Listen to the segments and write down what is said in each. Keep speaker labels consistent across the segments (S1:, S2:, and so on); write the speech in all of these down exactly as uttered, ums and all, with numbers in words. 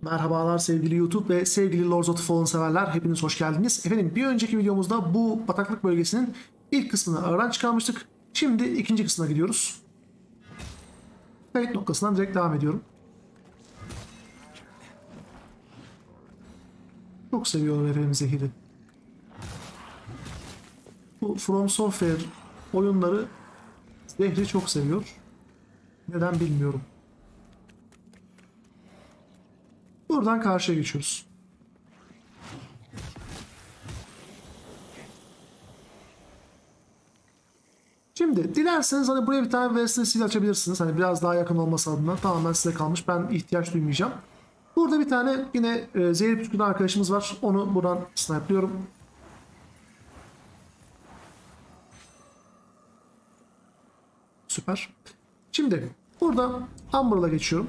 S1: Merhabalar sevgili YouTube ve sevgili Lords of the Fallen severler. Hepiniz hoş geldiniz. Efendim bir önceki videomuzda bu bataklık bölgesinin ilk kısmını aradan çıkarmıştık. Şimdi ikinci kısmına gidiyoruz. Kayıt noktasından direkt devam ediyorum. Çok seviyorum efendim zehiri. Bu From Software oyunları zehri çok seviyor. Neden bilmiyorum. Buradan karşıya geçiyoruz. Şimdi dilerseniz hani buraya bir tane Vesile Seal açabilirsiniz. Hani biraz daha yakın olması adına tamamen size kalmış. Ben ihtiyaç duymayacağım. Burada bir tane yine e, zehir püskürten arkadaşımız var. Onu buradan snipeliyorum. Süper. Şimdi burada Amber'la geçiyorum.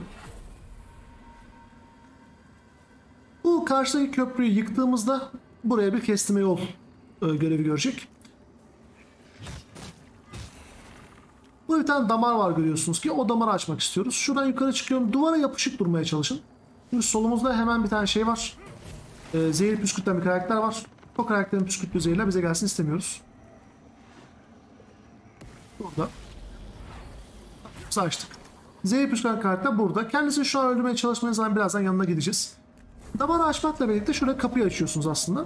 S1: Bu karşıdaki köprüyü yıktığımızda buraya bir kestirme yol e, görevi görecek. Burada bir tane damar var görüyorsunuz ki o damarı açmak istiyoruz. Şuradan yukarı çıkıyorum. Duvara yapışık durmaya çalışın. Şimdi solumuzda hemen bir tane şey var. E, zehir püskürten bir karakter var. O karakterin püskürttüğü zehirler bize gelsin istemiyoruz. Burada. Biz açtık. Zehir püskürten karakter burada. Kendisini şu an öldürmeye çalışmanız zaman birazdan yanına gideceğiz. Damarı açmakla birlikte şurada kapıyı açıyorsunuz aslında.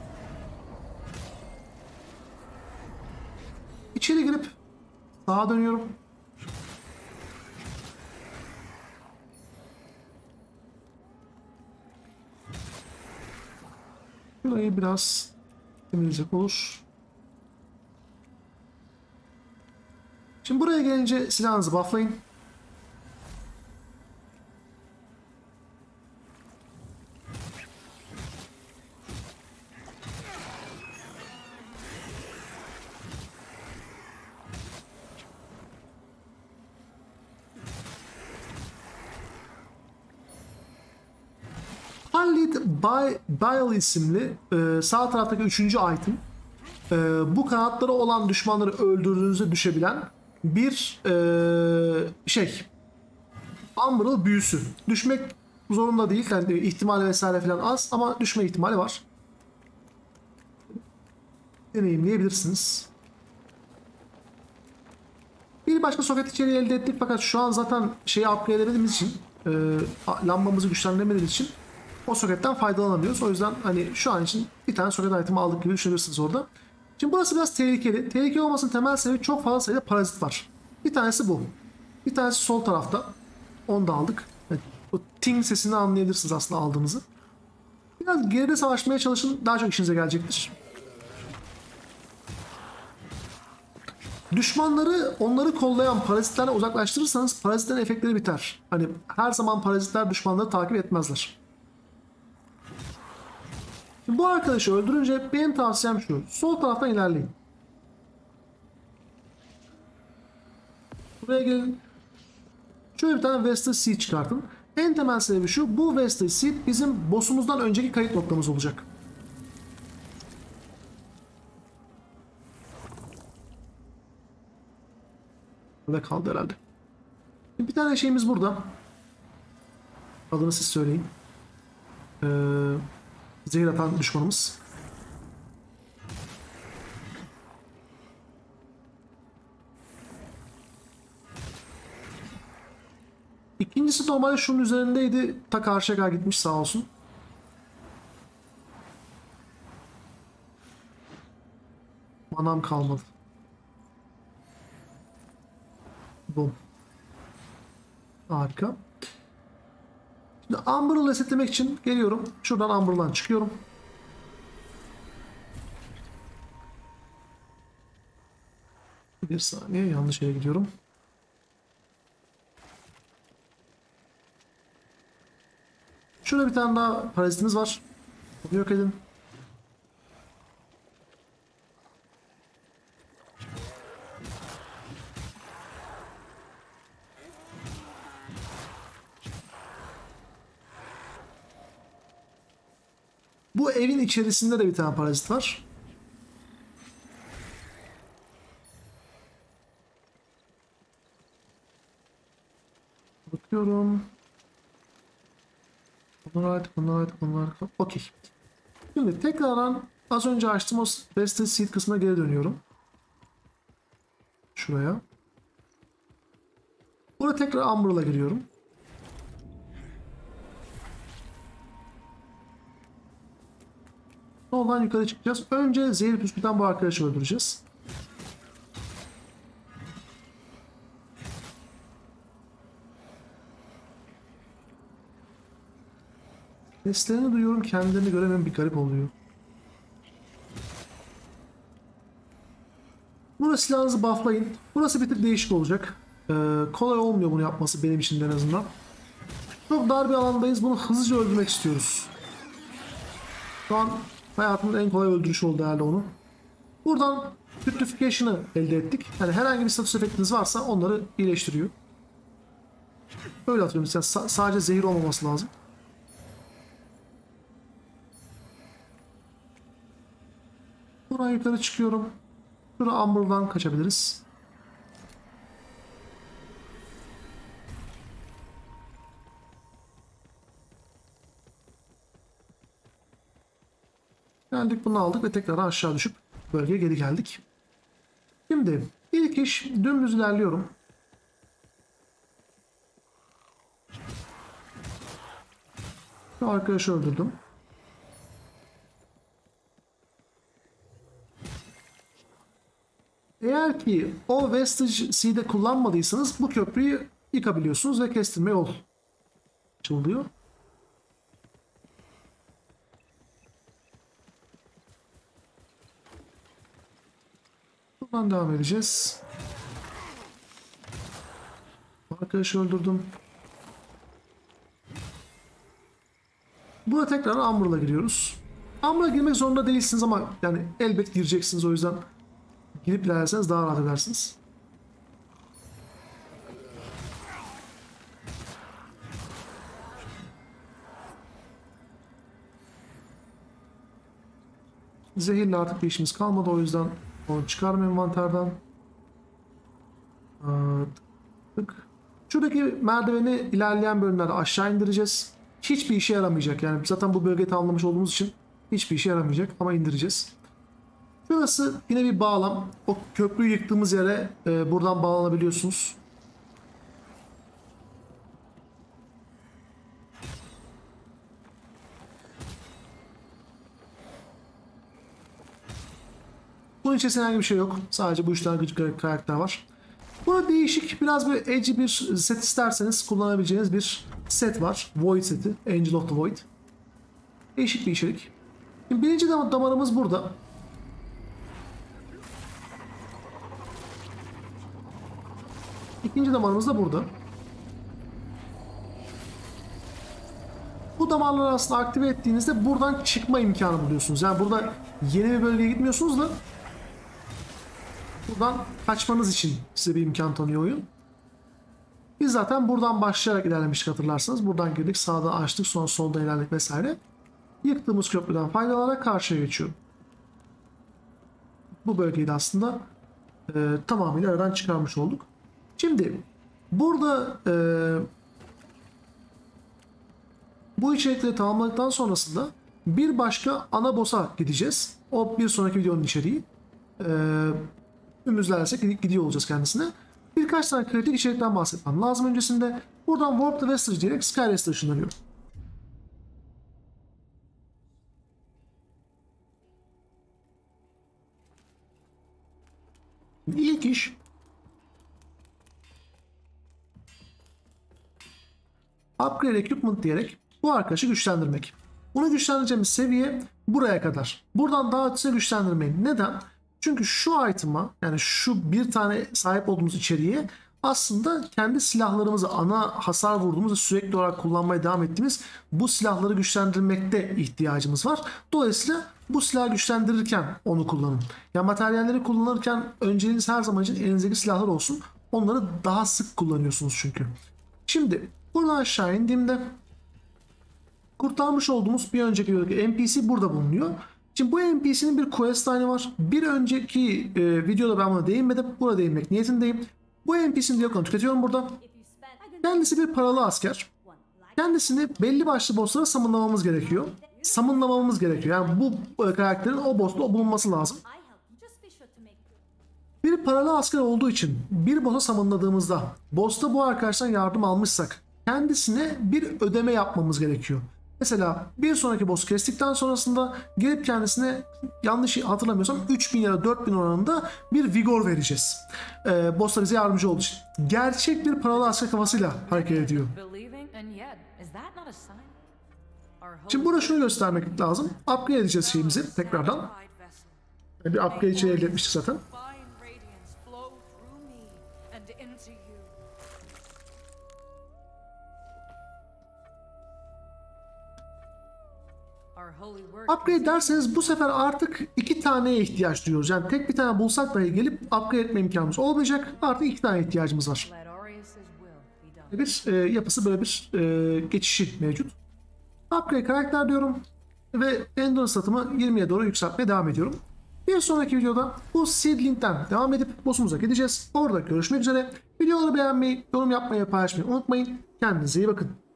S1: İçeri girip sağa dönüyorum. Burayı biraz temizleyecek olur. Şimdi buraya gelince silahınızı bufflayın. Halid Bile isimli e, sağ taraftaki üçüncü item. E, bu kanatları olan düşmanları öldürdüğünüzde düşebilen bir e, şey. Umbral büyüsü. Düşmek zorunda değil. Yani ihtimali vesaire falan az ama düşme ihtimali var. Deneyimleyebilirsiniz. Bir başka soket içeriği elde ettik fakat şu an zaten şeyi upgrade edemediğimiz için e, lambamızı güçlendiremediğimiz için o soketten faydalanamıyoruz. O yüzden hani şu an için bir tane soket item'i aldık gibi düşünürsünüz orada. Şimdi burası biraz tehlikeli. Tehlikeli olmasının temel sebebi çok fazla sayıda parazit var. Bir tanesi bu. Bir tanesi sol tarafta. Onu da aldık. Evet, o ting sesini anlayabilirsiniz aslında aldığımızı. Biraz geride savaşmaya çalışın. Daha çok işinize gelecektir. Düşmanları onları kollayan parazitlerle uzaklaştırırsanız parazitlerin efektleri biter. Hani her zaman parazitler düşmanları takip etmezler. Şimdi bu arkadaşı öldürünce benim tavsiyem şu. Sol taraftan ilerleyin. Buraya gelin. Şöyle bir tane Vestal Seed çıkartın. En temel sebebi şu. Bu Vestal Seed bizim boss'umuzdan önceki kayıt noktamız olacak. Burada kaldı herhalde. Bir tane şeyimiz burada. Adını siz söyleyin. Ee, zehir atan düşmanımız. İkincisi normalde şunun üzerindeydi. Ta karşıya kadar gitmiş sağ olsun. Manam kalmadı. Bum. Harika. Şimdi Umber'ı resetlemek için geliyorum. Şuradan Umber'dan çıkıyorum. Bir saniye yanlış yere gidiyorum. Şurada bir tane daha parazitimiz var. Onu yok edin. Bu evin içerisinde de bir tane parazit var. Bakıyorum. Bunlar artık, bunlar artık, bunlar artık. Okey. Şimdi tekrardan az önce açtığım o Vestige Seed kısmına geri dönüyorum. Şuraya. Burada tekrar Umbral'a giriyorum. Soldan yukarı çıkacağız. Önce zehir püskürten bu arkadaşı öldüreceğiz. Seslerini duyuyorum, kendilerini göremem, bir garip oluyor. Burada silahınızı bufflayın. Burası bir tık değişik olacak. Ee, kolay olmuyor bunu yapması benim için de en azından. Çok dar bir alandayız. Bunu hızlıca öldürmek istiyoruz. Şu an hayatımın en kolay öldürüşü oldu herhalde onu. Buradan Putrefacien'ı elde ettik. Yani herhangi bir status efektiniz varsa onları iyileştiriyor. Öyle atıyorum. Yani sadece zehir olmaması lazım. Buradan yukarı çıkıyorum. Şurada Umbral'dan kaçabiliriz. Geldik, bunu aldık ve tekrar aşağı düşüp bölgeye geri geldik. Şimdi ilk iş, dümdüz ilerliyorum. Şu arkadaşı öldürdüm. Eğer ki o Vestige Seed'i kullanmadıysanız bu köprüyü yıkabiliyorsunuz ve kestirme yol açılıyor. Buradan devam edeceğiz. Arkadaşı öldürdüm. Burada tekrar Umbral'a giriyoruz. Umbral'a girmek zorunda değilsiniz ama yani elbet gireceksiniz, o yüzden girip ilerlerseniz daha rahat edersiniz. Zehirle artık bir işimiz kalmadı, o yüzden onu çıkarım envanterden. Tık. Şuradaki merdiveni ilerleyen bölümlerde aşağı indireceğiz. Hiçbir işe yaramayacak, yani zaten bu bölgeyi tamamlamış olduğumuz için hiçbir işe yaramayacak ama indireceğiz. Burası yine bir bağlam. O köprüyü yıktığımız yere e, buradan bağlanabiliyorsunuz. Bunun içerisinde herhangi bir şey yok. Sadece bu üç tane gıcık karakter var. Burada değişik, biraz böyle edgy bir set isterseniz kullanabileceğiniz bir set var. Void seti. Angel of the Void. Değişik bir içerik. Şimdi birinci damarımız burada. İkinci damarımız da burada. Bu damarları aslında aktive ettiğinizde buradan çıkma imkanı buluyorsunuz. Yani burada yeni bir bölgeye gitmiyorsunuz da buradan kaçmanız için size bir imkan tanıyor oyun. Biz zaten buradan başlayarak ilerlemiştik, hatırlarsanız. Buradan girdik, sağda açtık, sonra solda ilerledik vesaire. Yıktığımız köprüden faydalanarak karşıya geçiyorum. Bu bölgeyi de aslında e, tamamıyla aradan çıkarmış olduk. Şimdi burada e, bu içerikleri tamamladıktan sonrasında bir başka ana boss'a gideceğiz. O bir sonraki videonun içeriği. E, Ümüzlersek gidiyor olacağız kendisine. Birkaç tane kritik içerikten bahsetmem lazım öncesinde. Buradan Warp the Vestige diyerek Skyrest'e ışınlanıyorum. İlk iş Upgrade Equipment diyerek bu arkadaşı güçlendirmek. Bunu güçlendireceğimiz seviye buraya kadar. Buradan daha ötesine güçlendirmeyin. Neden? Çünkü şu item'a, yani şu bir tane sahip olduğumuz içeriğe aslında kendi silahlarımızı, ana hasar vurduğumuz ve sürekli olarak kullanmaya devam ettiğimiz bu silahları güçlendirmekte ihtiyacımız var. Dolayısıyla bu silahı güçlendirirken onu kullanın. Ya materyalleri kullanırken önceliğiniz her zaman için elinizdeki silahlar olsun. Onları daha sık kullanıyorsunuz çünkü. Şimdi buradan aşağı indiğimde kurtarmış olduğumuz bir önceki N P C burada bulunuyor. Şimdi bu N P C'nin bir quest line'ı var. Bir önceki e, videoda ben buna değinmedim. Burada değinmek niyetindeyim. Bu N P C'nin diyalogunu tüketiyorum burada. Kendisi bir paralı asker. kendisini belli başlı bosslara summonlamamız gerekiyor. Summonlamamız gerekiyor. Yani bu e, karakterin o boss'ta bulunması lazım. Bir paralı asker olduğu için bir boss'a summonladığımızda boss'ta bu arkadaştan yardım almışsak kendisine bir ödeme yapmamız gerekiyor. Mesela bir sonraki boss kestikten sonrasında gelip kendisine, yanlış hatırlamıyorsam üç bin ya da dört bin oranında bir vigor vereceğiz. Ee, boss'ta bize yardımcı olduğu için. Gerçek bir paralı asker kafasıyla hareket ediyor. Şimdi burada şunu göstermek lazım. Upgrade edeceğiz şeyimizi tekrardan. Bir upgrade için elde etmiştik zaten. Upgrade derseniz bu sefer artık iki taneye ihtiyaç duyuyoruz. Yani tek bir tane bulsak dahi gelip upgrade etme imkanımız olmayacak. Artık iki tane ihtiyacımız var. Bir e, yapısı böyle bir e, geçişi mevcut. Upgrade karakter diyorum ve endurance statımı yirmiye doğru yükseltmeye devam ediyorum. Bir sonraki videoda bu Seedling'den devam edip boss'umuza gideceğiz. Orada görüşmek üzere. Videoları beğenmeyi, yorum yapmayı, paylaşmayı unutmayın. Kendinize iyi bakın.